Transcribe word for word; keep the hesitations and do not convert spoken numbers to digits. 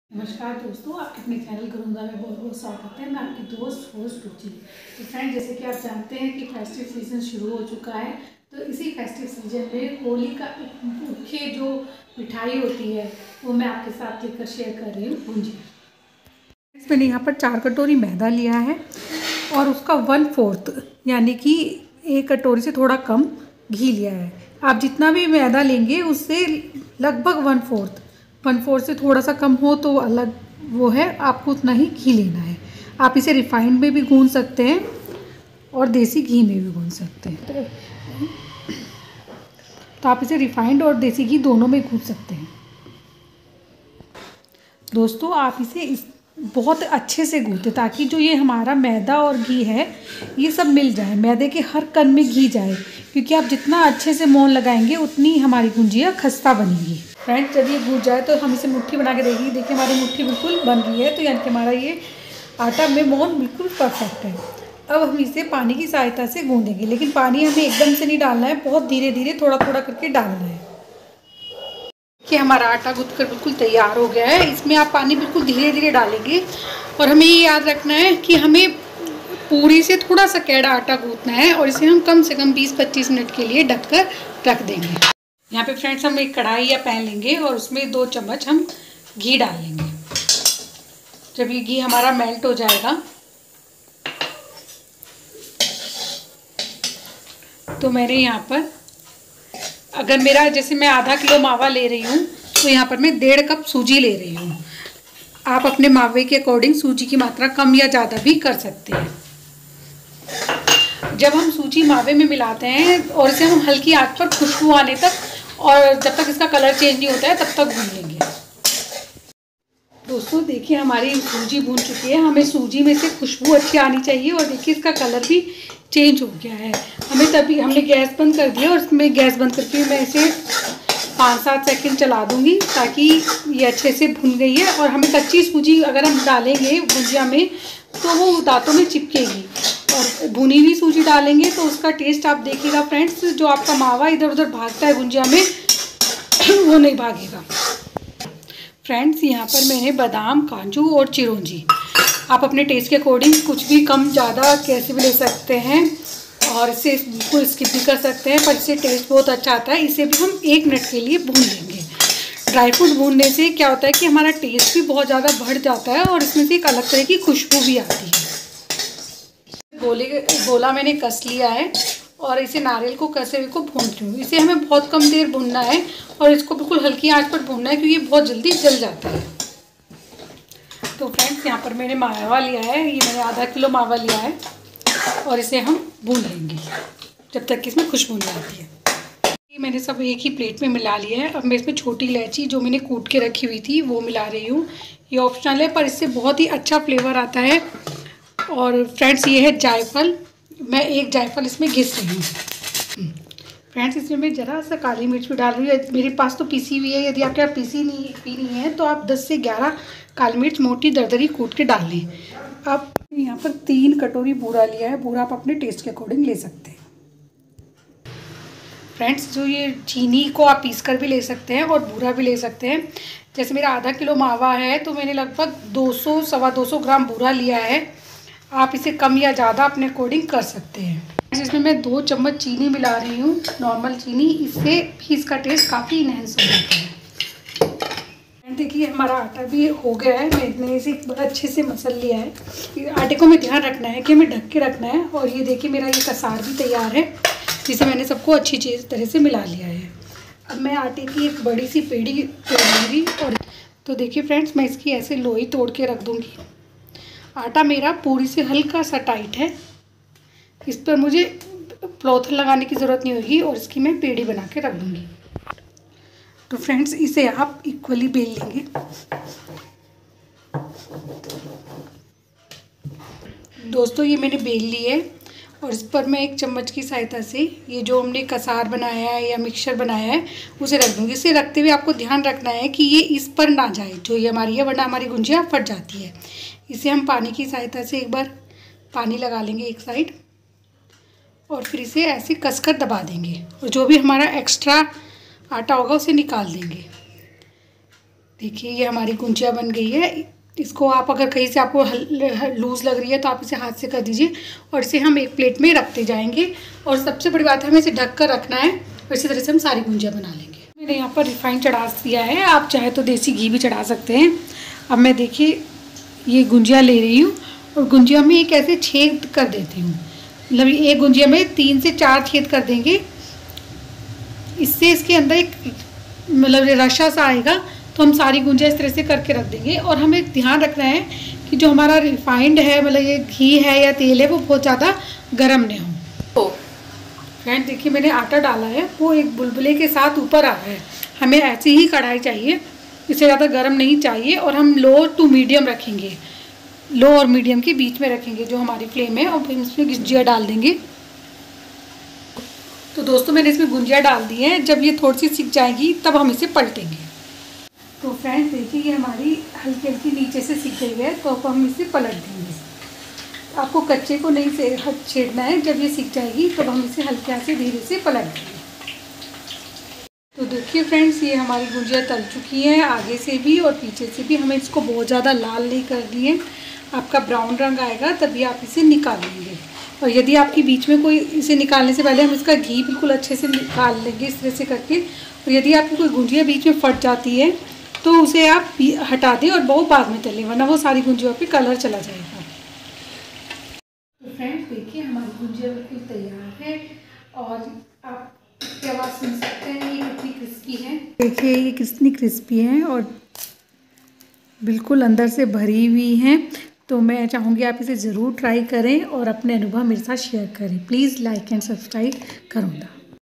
नमस्कार दोस्तों, आपके अपने चैनल गुरुंदा में बहुत बहुत स्वागत है। मैं आपकी दोस्त होस्ट रुचि। तो फ्रेंड, जैसे कि आप जानते हैं कि फेस्टिव सीज़न शुरू हो चुका है, तो इसी फेस्टिव सीजन में होली का एक मुख्य जो मिठाई होती है वो मैं आपके साथ लेकर शेयर कर रही हूँ, गुंजिया। मैंने यहाँ पर चार कटोरी मैदा लिया है और उसका वन फोर्थ यानी कि एक कटोरी से थोड़ा कम घी लिया है। आप जितना भी मैदा लेंगे उससे लगभग वन फोर्थ वन फोर्थ से थोड़ा सा कम हो तो अलग वो है, आपको उतना ही घी लेना है। आप इसे रिफाइंड में भी गूंद सकते हैं और देसी घी में भी गूंद सकते हैं। तो आप इसे रिफाइंड और देसी घी दोनों में गूंद सकते हैं। दोस्तों, आप इसे इस बहुत अच्छे से गूंथें ताकि जो ये हमारा मैदा और घी है ये सब मिल जाए, मैदे के हर कण में घी जाए, क्योंकि आप जितना अच्छे से मोहन लगाएंगे उतनी हमारी गुंजिया खस्ता बनेगी। फ्रेंड्स, जब ये गूंज जाए तो हम इसे मुट्ठी बना के देखेंगे। देखिए हमारी मुट्ठी बिल्कुल बन रही है, तो यानी कि हमारा ये आटा में मोहन बिल्कुल परफेक्ट है। अब हम इसे पानी की सहायता से गूंदेंगे, लेकिन पानी हमें एकदम से नहीं डालना है, बहुत धीरे धीरे थोड़ा थोड़ा करके डालना है। कि हमारा आटा गूंथ कर बिल्कुल तैयार हो गया है। इसमें आप पानी बिल्कुल धीरे धीरे डालेंगे और हमें ये याद रखना है कि हमें पूरी से थोड़ा सा कैड़ा आटा गूंथना है और इसे हम कम से कम बीस पच्चीस मिनट के लिए ढककर रख देंगे। यहाँ पे फ्रेंड्स, हम एक कढ़ाई या पैन लेंगे और उसमें दो चम्मच हम घी डाल लेंगे। जब ये घी हमारा मेल्ट हो जाएगा तो मैंने यहाँ पर, अगर मेरा जैसे मैं आधा किलो मावा ले रही हूँ तो यहाँ पर मैं डेढ़ कप सूजी ले रही हूँ। आप अपने मावे के अकॉर्डिंग सूजी की मात्रा कम या ज़्यादा भी कर सकते हैं। जब हम सूजी मावे में मिलाते हैं और इसे हम हल्की आंच पर खुशबू आने तक और जब तक इसका कलर चेंज नहीं होता है तब तक भून लेंगे। दोस्तों देखिए, हमारी सूजी भून चुकी है। हमें सूजी में से खुशबू अच्छी आनी चाहिए और देखिए इसका कलर भी चेंज हो गया है। हमें तभी हमने गैस बंद कर दिया और इसमें गैस बंद करके मैं इसे पाँच सात सेकंड चला दूंगी ताकि ये अच्छे से भुन गई है। और हमें कच्ची सूजी अगर हम डालेंगे भुजिया में तो वो दांतों में चिपकेगी, और भुनी हुई सूजी डालेंगे तो उसका टेस्ट आप देखिएगा फ्रेंड्स, जो आपका मावा इधर उधर भागता है भुजिया में वो नहीं भागेगा। फ्रेंड्स, यहाँ पर मैंने बादाम, काजू और चिरौंजी, आप अपने टेस्ट के अकॉर्डिंग कुछ भी कम ज़्यादा कैसे भी ले सकते हैं और इसे बिल्कुल स्किप भी कर सकते हैं, पर इससे टेस्ट बहुत अच्छा आता है। इसे भी हम एक मिनट के लिए भून लेंगे। ड्राई फ्रूट भूनने से क्या होता है कि हमारा टेस्ट भी बहुत ज़्यादा बढ़ जाता है और इसमें से एक अलग तरह की खुशबू भी आती है। गोले गोला मैंने कस लिया है और इसे नारियल को कसे हुए को भून रही हूँ। इसे हमें बहुत कम देर भूनना है और इसको बिल्कुल हल्की आंच पर भूनना है क्योंकि ये बहुत जल्दी जल जाता है। तो फ्रेंड्स, यहाँ पर मैंने मावा लिया है, ये मैंने आधा किलो मावा लिया है और इसे हम भून लेंगे जब तक कि इसमें खुशबू नहीं आती है। ये मैंने सब एक ही प्लेट में मिला लिया है। अब मैं इसमें छोटी इलायची जो मैंने कूट के रखी हुई थी वो मिला रही हूँ। ये ऑप्शनल है पर इससे बहुत ही अच्छा फ्लेवर आता है। और फ्रेंड्स, ये है जायफल, मैं एक जायफल इसमें घिस रही हूँ। फ्रेंड्स, इसमें मैं ज़रा सा काली मिर्च भी डाल रही हूँ। मेरे पास तो पीसी हुई है, यदि आपके यहाँ पीसी नहीं पीनी है तो आप दस से ग्यारह काली मिर्च मोटी दरदरी कूट के डाल लें। आप यहाँ पर तीन कटोरी बूरा लिया है। बूरा आप अपने टेस्ट के अकॉर्डिंग ले सकते हैं। फ्रेंड्स, जो ये चीनी को आप पीस कर भी ले सकते हैं और बूरा भी ले सकते हैं। जैसे मेरा आधा किलो मावा है तो मैंने लगभग दो सौ सवा दो सौ ग्राम बूरा लिया है। आप इसे कम या ज़्यादा अपने अकॉर्डिंग कर सकते हैं। इसमें मैं दो चम्मच चीनी मिला रही हूँ, नॉर्मल चीनी। इससे भी इसका टेस्ट काफ़ी इनहेंस हो जाता है। देखिए हमारा आटा भी हो गया है। मैंने इसे बड़ा अच्छे से मसल लिया है। आटे को हमें ध्यान रखना है कि हमें ढक के रखना है। और ये देखिए मेरा ये कसार भी तैयार है, जिसे मैंने सबको अच्छी चीज़ तरह से मिला लिया है। अब मैं आटे की एक बड़ी सी पेड़ी तोड़ूँगी और तो देखिए फ्रेंड्स, मैं इसकी ऐसे लोई तोड़ के रख दूँगी। आटा मेरा पूरी से हल्का सा टाइट है, इस पर मुझे प्लॉथ लगाने की ज़रूरत नहीं होगी और इसकी मैं पेड़ी बना के रख दूँगी। तो फ्रेंड्स, इसे आप इक्वली बेल लेंगे। दोस्तों, ये मैंने बेल ली है और इस पर मैं एक चम्मच की सहायता से ये जो हमने कसार बनाया है या मिक्सचर बनाया है उसे रख दूँगी। इसे रखते हुए आपको ध्यान रखना है कि ये इस पर ना जाए जो ये हमारी है, वरना हमारी गुंजिया फट जाती है। इसे हम पानी की सहायता से एक बार पानी लगा लेंगे एक साइड और फिर इसे ऐसे कसकर दबा देंगे और जो भी हमारा एक्स्ट्रा आटा होगा उसे निकाल देंगे। देखिए ये हमारी गुंजिया बन गई है। इसको आप अगर कहीं से आपको लूज़ लग रही है तो आप इसे हाथ से कर दीजिए और इसे हम एक प्लेट में रखते जाएंगे। और सबसे बड़ी बात है हमें इसे ढक कर रखना है और इसी तरह से हम सारी गुंजिया बना लेंगे। मैंने यहाँ पर रिफाइंड चढ़ा दिया है, आप चाहे तो देसी घी भी चढ़ा सकते हैं। अब मैं देखिए ये गुंजिया ले रही हूँ और गुंजिया में एक ऐसे छेद कर देती हूँ, मतलब एक गुंजिया में तीन से चार छेद कर देंगे। इससे इसके अंदर एक मतलब रशा सा आएगा, तो हम सारी गुंजिया इस तरह से करके रख देंगे। और हमें ध्यान रखना है कि जो हमारा रिफाइंड है, मतलब ये घी है या तेल है, वो बहुत ज़्यादा गर्म नहीं हो। तो फ्रेंड देखिए मैंने आटा डाला है, वो एक बुलबुले के साथ ऊपर आ रहा है। हमें ऐसी ही कढ़ाई चाहिए, इससे ज़्यादा गर्म नहीं चाहिए। और हम लो टू मीडियम रखेंगे, लो और मीडियम के बीच में रखेंगे जो हमारी फ्लेम है। और फिर इसमें गुंजिया डाल देंगे। तो दोस्तों मैंने इसमें गुंजिया डाल दी है, जब ये थोड़ी सी सिक जाएगी तब हम इसे पलटेंगे। तो फ्रेंड्स देखिए ये हमारी हल्की हल्की नीचे से सिक गई है, तो अब हम इसे पलट देंगे। आपको कच्चे को नहीं से छेड़ना है, जब ये सिक जाएगी तब हम इसे हल्के से धीरे से पलट देंगे। तो देखिए फ्रेंड्स ये हमारी गुंजिया तल चुकी है, आगे से भी और पीछे से भी। हमें इसको बहुत ज़्यादा लाल नहीं करनी है, आपका ब्राउन रंग आएगा तभी आप इसे निकाल लेंगे। और यदि आपकी बीच में कोई इसे निकालने से पहले हम इसका घी बिल्कुल अच्छे से निकाल लेंगे इस तरह से करके। और यदि आपकी कोई गुंजिया बीच में फट जाती है तो उसे आप हटा दें और बहुत बाद में तलें, वरना वो सारी गुंजियों पे कलर चला जाएगा। तो फ्रेंड्स देखिए हमारी गुंजिया बिल्कुल तैयार है और आप की आवाज़ सुन सकते हैं ये कितनी क्रिस्पी है। देखिए ये कितनी क्रिस्पी है और बिल्कुल अंदर से भरी हुई है। तो मैं चाहूँगी आप इसे ज़रूर ट्राई करें और अपने अनुभव मेरे साथ शेयर करें। प्लीज़ लाइक एंड सब्सक्राइब करूँगा।